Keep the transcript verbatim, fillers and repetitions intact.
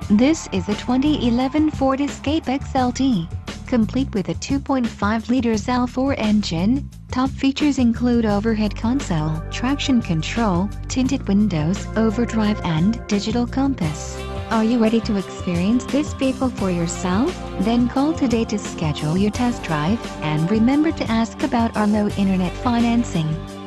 This is a twenty eleven Ford Escape X L T. Complete with a two point five liters L four engine, top features include overhead console, traction control, tinted windows, overdrive and digital compass. Are you ready to experience this vehicle for yourself? Then call today to schedule your test drive, and remember to ask about our low internet financing.